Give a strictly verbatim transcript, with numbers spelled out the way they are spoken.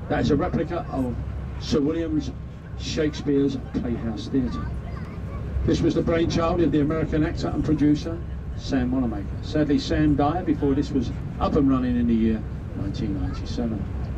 That is a replica of Sir William Shakespeare's Playhouse Theatre. This was the brainchild of the American actor and producer Sam Wanamaker. Sadly, Sam died before this was up and running in the year nineteen ninety-seven.